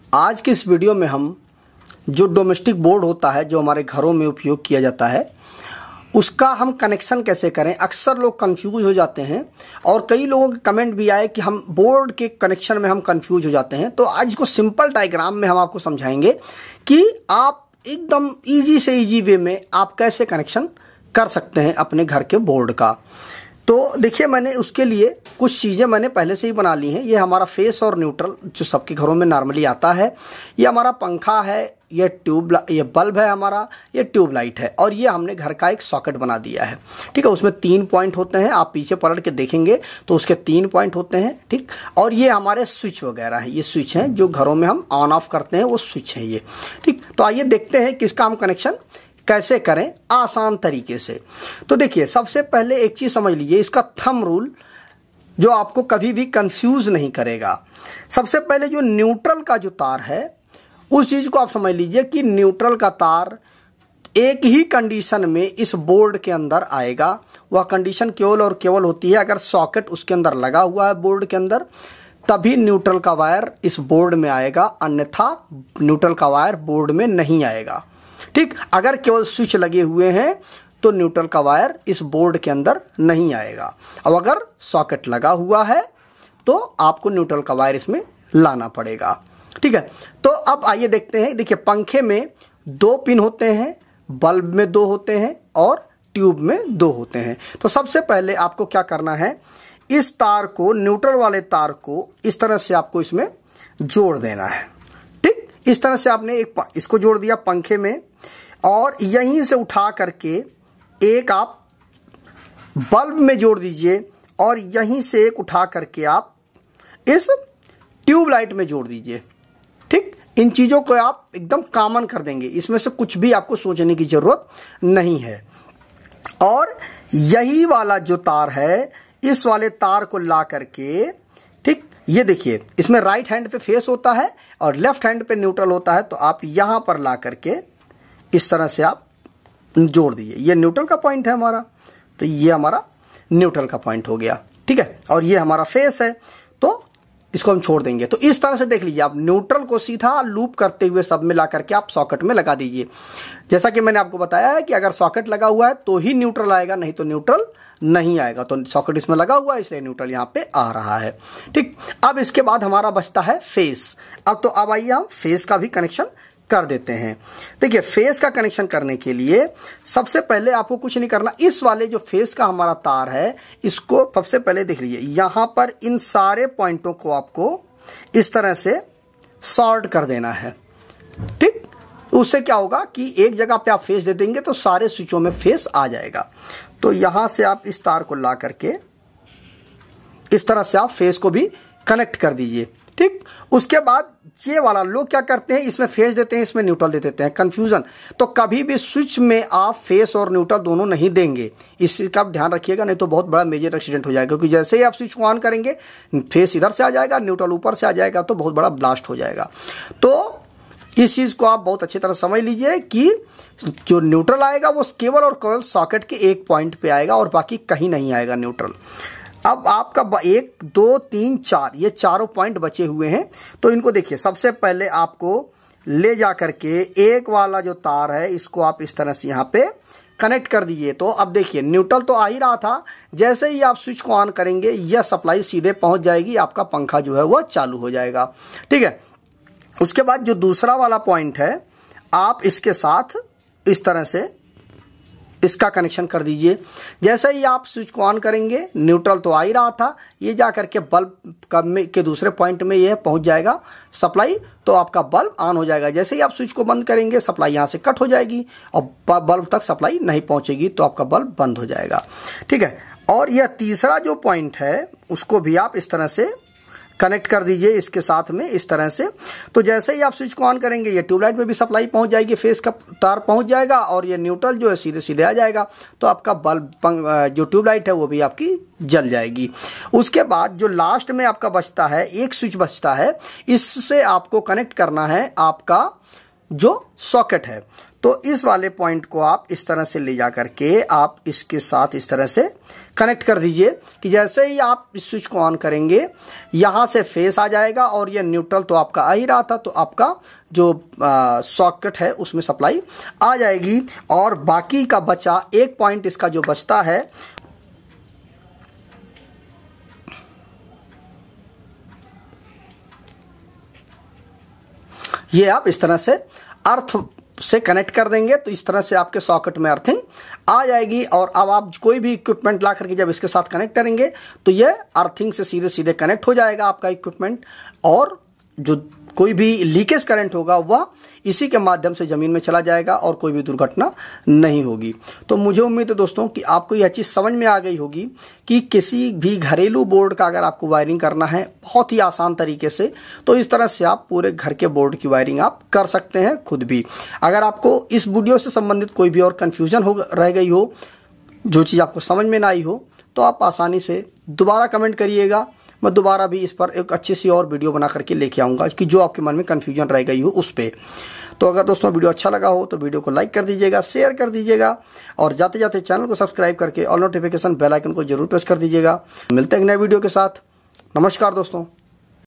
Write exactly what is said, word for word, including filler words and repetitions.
आज के इस वीडियो में हम जो डोमेस्टिक बोर्ड होता है जो हमारे घरों में उपयोग किया जाता है उसका हम कनेक्शन कैसे करें। अक्सर लोग कंफ्यूज हो जाते हैं और कई लोगों के कमेंट भी आए कि हम बोर्ड के कनेक्शन में हम कंफ्यूज हो जाते हैं। तो आज को सिंपल डायग्राम में हम आपको समझाएंगे कि आप एकदम इजी से इजी वे में आप कैसे कनेक्शन कर सकते हैं अपने घर के बोर्ड का। तो देखिए, मैंने उसके लिए कुछ चीज़ें मैंने पहले से ही बना ली हैं। ये हमारा फेस और न्यूट्रल जो सबके घरों में नॉर्मली आता है, ये हमारा पंखा है, ये ट्यूब ये बल्ब है हमारा, ये ट्यूबलाइट है, और ये हमने घर का एक सॉकेट बना दिया है। ठीक है, उसमें तीन पॉइंट होते हैं, आप पीछे पलट के देखेंगे तो उसके तीन पॉइंट होते हैं। ठीक, और ये हमारे स्विच वगैरह है, ये स्विच हैं जो घरों में हम ऑन ऑफ करते हैं, वो स्विच है ये। ठीक, तो आइए देखते हैं कि इसका हम कनेक्शन कैसे करें आसान तरीके से। तो देखिए, सबसे पहले एक चीज समझ लीजिए, इसका थंब रूल जो आपको कभी भी कंफ्यूज नहीं करेगा। सबसे पहले जो न्यूट्रल का जो तार है उस चीज को आप समझ लीजिए कि न्यूट्रल का तार एक ही कंडीशन में इस बोर्ड के अंदर आएगा। वह कंडीशन केवल और केवल होती है अगर सॉकेट उसके अंदर लगा हुआ है बोर्ड के अंदर, तभी न्यूट्रल का वायर इस बोर्ड में आएगा, अन्यथा न्यूट्रल का वायर बोर्ड में नहीं आएगा। ठीक, अगर केवल स्विच लगे हुए हैं तो न्यूट्रल का वायर इस बोर्ड के अंदर नहीं आएगा। अब अगर सॉकेट लगा हुआ है तो आपको न्यूट्रल का वायर इसमें लाना पड़ेगा। ठीक है, तो अब आइए देखते हैं। देखिए, पंखे में दो पिन होते हैं, बल्ब में दो होते हैं और ट्यूब में दो होते हैं। तो सबसे पहले आपको क्या करना है, इस तार को, न्यूट्रल वाले तार को इस तरह से आपको इसमें जोड़ देना है। ठीक, इस तरह से आपने एक इसको जोड़ दिया पंखे में, और यहीं से उठा करके एक आप बल्ब में जोड़ दीजिए, और यहीं से एक उठा करके आप इस ट्यूबलाइट में जोड़ दीजिए। ठीक, इन चीजों को आप एकदम कॉमन कर देंगे, इसमें से कुछ भी आपको सोचने की जरूरत नहीं है। और यही वाला जो तार है, इस वाले तार को ला करके, ठीक, ये देखिए, इसमें राइट हैंड पे फेस होता है और लेफ्ट हैंड पे न्यूट्रल होता है, तो आप यहां पर ला करके इस तरह से आप जोड़ दीजिए। ये न्यूट्रल का पॉइंट है हमारा, तो ये हमारा न्यूट्रल का पॉइंट हो गया। ठीक है, और ये हमारा फेस है, तो इसको हम छोड़ देंगे। तो इस तरह से देख लीजिए, आप न्यूट्रल को सीधा लूप करते हुए सब में ला करके आप सॉकेट में लगा दीजिए। जैसा कि मैंने आपको बताया है कि अगर सॉकेट लगा हुआ है तो ही न्यूट्रल आएगा, नहीं तो न्यूट्रल नहीं आएगा। तो सॉकेट इसमें लगा हुआ है इसलिए न्यूट्रल यहां पे आ रहा है। ठीक, अब इसके बाद हमारा बचता है फेस। अब तो अब आइए हम फेस का भी कनेक्शन कर देते हैं। देखिए, फेस का कनेक्शन करने के लिए सबसे पहले आपको कुछ नहीं करना, इस वाले जो फेस का हमारा तार है इसको सबसे पहले देख लीजिए, यहां पर इन सारे पॉइंटों को आपको इस तरह से सॉर्ट कर देना है। ठीक, उससे क्या होगा कि एक जगह पे आप फेस दे देंगे तो सारे स्विचों में फेस आ जाएगा। तो यहां से आप इस तार को ला करके इस तरह से आप फेस को भी कनेक्ट कर दीजिए। ठीक, उसके बाद ये वाला लोग क्या करते हैं, इसमें फेस देते हैं, इसमें न्यूट्रल दे देते हैं, कंफ्यूजन। तो कभी भी स्विच में आप फेस और न्यूट्रल दोनों नहीं देंगे, इसका ध्यान रखिएगा, नहीं तो बहुत बड़ा मेजर एक्सीडेंट हो जाएगा। क्योंकि जैसे ही आप स्विच को ऑन करेंगे फेस इधर से आ जाएगा, न्यूट्रल ऊपर से आ जाएगा, तो बहुत बड़ा ब्लास्ट हो जाएगा। तो इस चीज को आप बहुत अच्छी तरह समझ लीजिए कि जो न्यूट्रल आएगा वो केवल और केवल सॉकेट के एक पॉइंट पे आएगा और बाकी कहीं नहीं आएगा न्यूट्रल। अब आपका एक दो तीन चार, ये चारों पॉइंट बचे हुए हैं। तो इनको देखिए, सबसे पहले आपको ले जा करके एक वाला जो तार है इसको आप इस तरह से यहाँ पे कनेक्ट कर दीजिए। तो अब देखिए, न्यूट्रल तो आ ही रहा था, जैसे ही आप स्विच को ऑन करेंगे यह सप्लाई सीधे पहुंच जाएगी, आपका पंखा जो है वह चालू हो जाएगा। ठीक है, उसके बाद जो दूसरा वाला पॉइंट है आप इसके साथ इस तरह से इसका कनेक्शन कर दीजिए। जैसे ही आप स्विच को ऑन करेंगे, न्यूट्रल तो आ ही रहा था, ये जा करके बल्ब के दूसरे पॉइंट में ये पहुंच जाएगा सप्लाई, तो आपका बल्ब ऑन हो जाएगा। जैसे ही आप स्विच को बंद करेंगे सप्लाई यहां से कट हो जाएगी और बल्ब तक सप्लाई नहीं पहुंचेगी, तो आपका बल्ब बंद हो जाएगा। ठीक है, और यह तीसरा जो पॉइंट है उसको भी आप इस तरह से कनेक्ट कर दीजिए इसके साथ में इस तरह से। तो जैसे ही आप स्विच को ऑन करेंगे ये ट्यूबलाइट में भी सप्लाई पहुंच जाएगी, फेस का तार पहुंच जाएगा, और ये न्यूट्रल जो है सीधे सीधे आ जाएगा, तो आपका बल्ब जो ट्यूबलाइट है वो भी आपकी जल जाएगी। उसके बाद जो लास्ट में आपका बचता है, एक स्विच बचता है, इससे आपको कनेक्ट करना है आपका जो सॉकेट है। तो इस वाले पॉइंट को आप इस तरह से ले जा करके आप इसके साथ इस तरह से कनेक्ट कर दीजिए कि जैसे ही आप इस स्विच को ऑन करेंगे यहाँ से फेस आ जाएगा और ये न्यूट्रल तो आपका आ ही रहा था, तो आपका जो सॉकेट है उसमें सप्लाई आ जाएगी। और बाकी का बचा एक पॉइंट इसका जो बचता है ये आप इस तरह से अर्थ से कनेक्ट कर देंगे तो इस तरह से आपके सॉकेट में अर्थिंग आ जाएगी। और अब आप कोई भी इक्विपमेंट ला करके जब इसके साथ कनेक्ट करेंगे तो ये अर्थिंग से सीधे सीधे कनेक्ट हो जाएगा आपका इक्विपमेंट, और जो कोई भी लीकेज करंट होगा वह इसी के माध्यम से ज़मीन में चला जाएगा और कोई भी दुर्घटना नहीं होगी। तो मुझे उम्मीद है दोस्तों कि आपको यह चीज़ समझ में आ गई होगी कि किसी भी घरेलू बोर्ड का अगर आपको वायरिंग करना है बहुत ही आसान तरीके से, तो इस तरह से आप पूरे घर के बोर्ड की वायरिंग आप कर सकते हैं खुद भी। अगर आपको इस वीडियो से संबंधित कोई भी और कन्फ्यूजन हो रह गई हो, जो चीज़ आपको समझ में ना आई हो, तो आप आसानी से दोबारा कमेंट करिएगा। मैं दोबारा भी इस पर एक अच्छी सी और वीडियो बना करके लेके आऊँगा कि जो आपके मन में कन्फ्यूजन रह गई हो उस पर। तो अगर दोस्तों वीडियो अच्छा लगा हो तो वीडियो को लाइक कर दीजिएगा, शेयर कर दीजिएगा, और जाते जाते चैनल को सब्सक्राइब करके ऑल नोटिफिकेशन बेल आइकन को जरूर प्रेस कर दीजिएगा। मिलते हैं एक नए वीडियो के साथ। नमस्कार दोस्तों।